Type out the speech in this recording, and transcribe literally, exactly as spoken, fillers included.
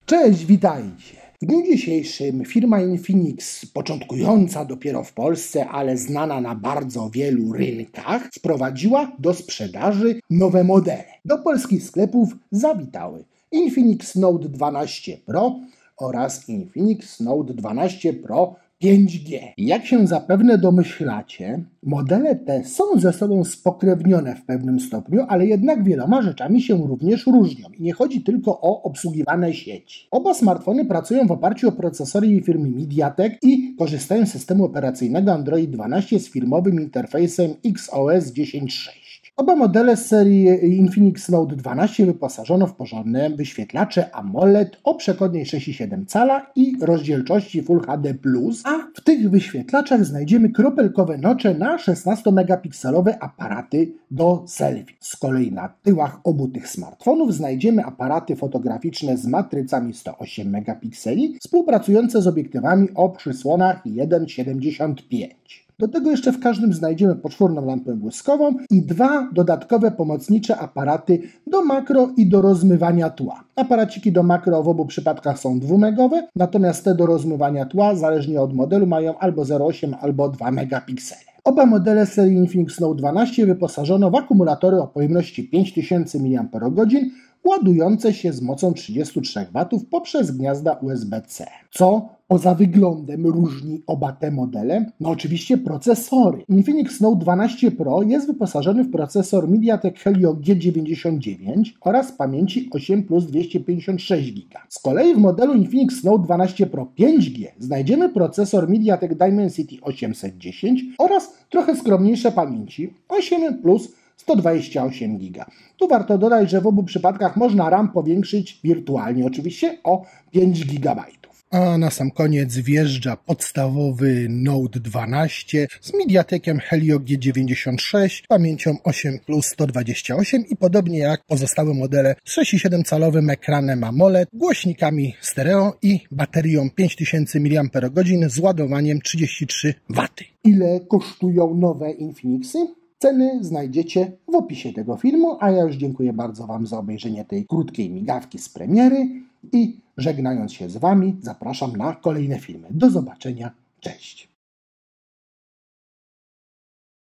Cześć, witajcie! W dniu dzisiejszym firma Infinix, początkująca dopiero w Polsce, ale znana na bardzo wielu rynkach, wprowadziła do sprzedaży nowe modele. Do polskich sklepów zawitały Infinix Note dwanaście Pro oraz Infinix Note dwanaście Pro pięć G. Jak się zapewne domyślacie, modele te są ze sobą spokrewnione w pewnym stopniu, ale jednak wieloma rzeczami się również różnią. I nie chodzi tylko o obsługiwane sieci. Oba smartfony pracują w oparciu o procesory firmy MediaTek i korzystają z systemu operacyjnego Android dwanaście z firmowym interfejsem X O S dziesięć sześć. Oba modele z serii Infinix Note dwanaście wyposażono w porządne wyświetlacze AMOLED o przekątnej sześć i siedem cala i rozdzielczości Full H D plus, a w tych wyświetlaczach znajdziemy kropelkowe nocze na szesnastomegapikselowe aparaty do selfie. Z kolei na tyłach obu tych smartfonów znajdziemy aparaty fotograficzne z matrycami sto osiem megapikseli, współpracujące z obiektywami o przysłonach jeden przecinek siedemdziesiąt pięć. Do tego jeszcze w każdym znajdziemy poczwórną lampę błyskową i dwa dodatkowe pomocnicze aparaty do makro i do rozmywania tła. Aparaciki do makro w obu przypadkach są dwumegowe, natomiast te do rozmywania tła, zależnie od modelu, mają albo zero przecinek osiem albo dwa megapiksele. Oba modele serii Infinix Note dwanaście wyposażono w akumulatory o pojemności pięć tysięcy miliamperogodzin, ładujące się z mocą trzydziestu trzech watów poprzez gniazda U S B C. Co poza wyglądem różni oba te modele? No oczywiście procesory. Infinix Note dwanaście Pro jest wyposażony w procesor MediaTek Helio G dziewięćdziesiąt dziewięć oraz pamięci osiem plus dwieście pięćdziesiąt sześć giga. Z kolei w modelu Infinix Note dwanaście Pro pięć G znajdziemy procesor MediaTek Dimensity osiemset dziesięć oraz trochę skromniejsze pamięci osiem plus sto dwadzieścia osiem giga. Tu warto dodać, że w obu przypadkach można RAM powiększyć wirtualnie, oczywiście o pięć gigabajtów. A na sam koniec wjeżdża podstawowy Note dwanaście z MediaTekiem Helio G dziewięćdziesiąt sześć, pamięcią osiem plus sto dwadzieścia osiem i podobnie jak pozostałe modele z sześć i siedem calowym ekranem AMOLED, głośnikami stereo i baterią pięć tysięcy miliamperogodzin z ładowaniem trzydzieści trzy waty. Ile kosztują nowe Infinixy? Ceny znajdziecie w opisie tego filmu, a ja już dziękuję bardzo Wam za obejrzenie tej krótkiej migawki z premiery i żegnając się z Wami zapraszam na kolejne filmy. Do zobaczenia, cześć!